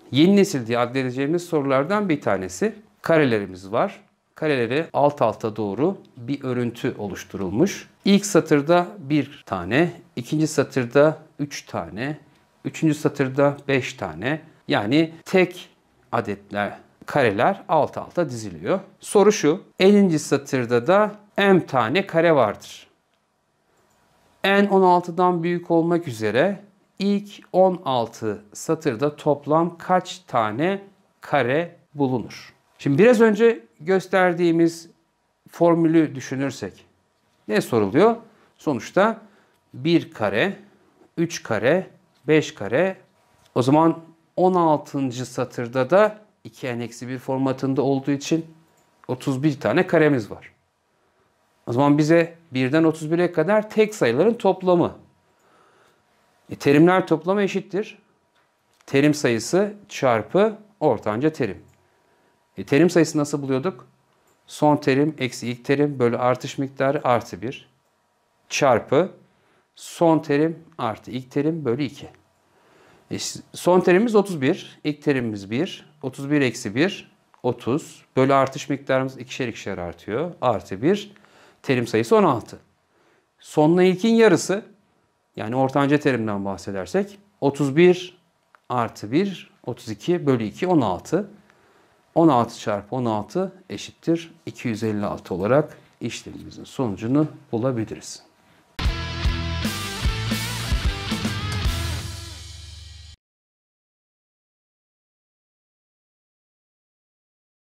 Yeni nesil diye adledeceğimiz sorulardan bir tanesi. Karelerimiz var. Kareleri alt alta doğru bir örüntü oluşturulmuş. İlk satırda 1 tane, ikinci satırda 3 tane, üçüncü satırda 5 tane. Yani tek adetler, kareler alt alta diziliyor. Soru şu, 50. satırda da m tane kare vardır. N 16'dan büyük olmak üzere ilk 16 satırda toplam kaç tane kare bulunur? Şimdi biraz önce gösterdiğimiz formülü düşünürsek ne soruluyor? Sonuçta 1 kare, 3 kare, 5 kare. O zaman 16. satırda da 2n-1 formatında olduğu için 31 tane karemiz var. O zaman bize 1'den 31'e kadar tek sayıların toplamı. Terimler toplamı eşittir. Terim sayısı çarpı ortanca terim. Terim sayısı nasıl buluyorduk? Son terim eksi ilk terim bölü artış miktarı artı 1 çarpı son terim artı ilk terim bölü 2. Son terimimiz 31, ilk terimimiz 1, 31 eksi 1, 30 bölü artış miktarımız ikişer ikişer artıyor. Artı 1, terim sayısı 16. Sonla ilkin yarısı, yani ortanca terimden bahsedersek 31 artı 1, 32 bölü 2, 16. 16 çarpı 16 eşittir 256 olarak işlemimizin sonucunu bulabiliriz.